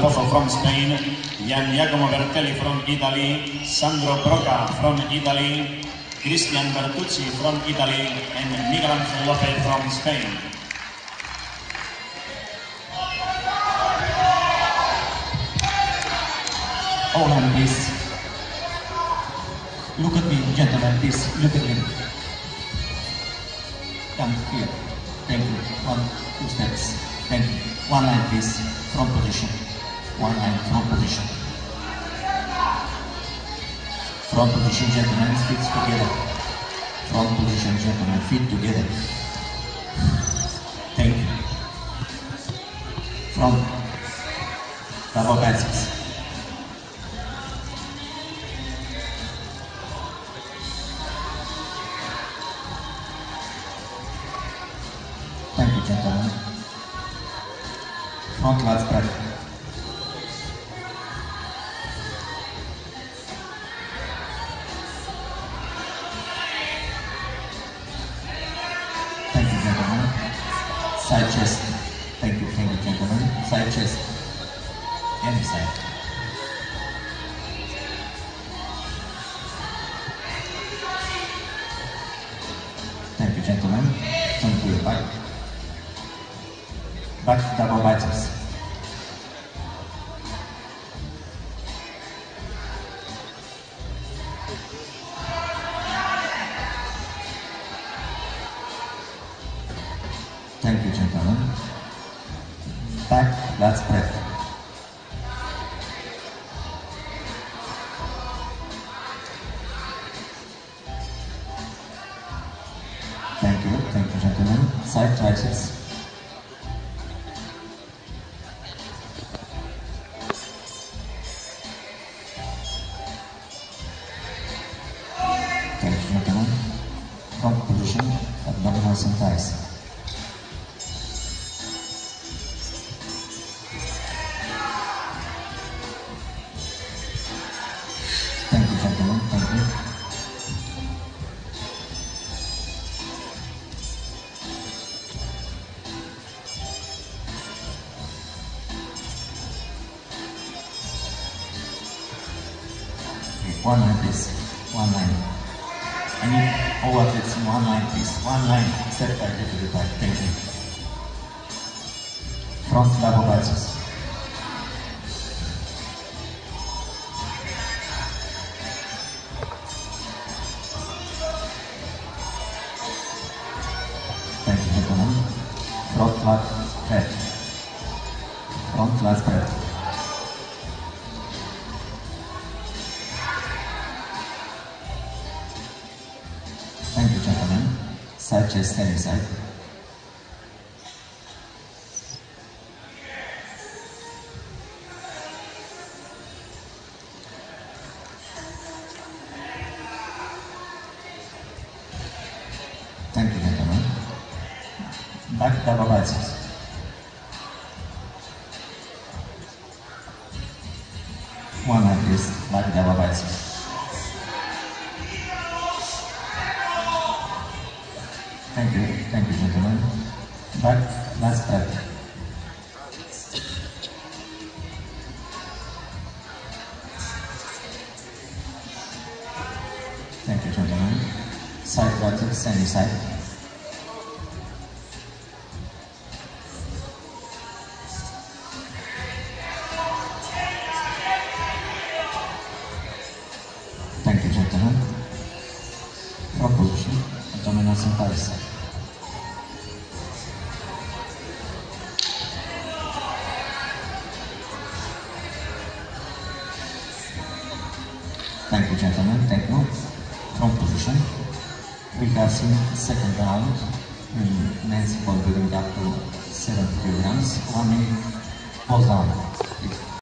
Pozo from Spain, Jan Giacomo Bertelli from Italy, Sandro Broca from Italy, Cristian Bertucci from Italy, and Miguel Angel Lopez from Spain. All hand, please. Look at me, gentlemen, please. Look at me. Come here. Thank you. 1, 2 steps. Thank you. One line, please. Front position. One line, front position. Front position, gentlemen, feet together. Front position, gentlemen, feet together. Thank you. Front. Double biceps. Thank you, gentlemen. Front lat spread. Thank you, gentlemen. Side chest. Thank you, gentlemen. Side chest. Any side. Thank you, gentlemen. Turn to your back. Back double biceps. Thank you, gentlemen. Back lat spread. Thank you, gentlemen. Side triceps. Thank you, gentlemen. Front position, abdominals and thighs. Thank you, gentlemen. Thank you. Okay, one line, please. One line. I need all athletes in one line, please. One line, step by step to the back. Thank you. Front double biceps. Thank you, gentlemen. Front lat spread. Front lat spread. Thank you, gentlemen. Side chest, any side. Thank you, gentlemen. Back double biceps. One like this, back double biceps. Thank you, gentlemen. Back lat spread. Thank you, gentlemen. Side biceps, any side. Thank you, gentlemen. Front position, abdominals and thighs. Thank you, gentlemen. Thank you. Front position. We have seen second round in men's bodybuilding up to 70 kilograms. 1 minute. Pause down.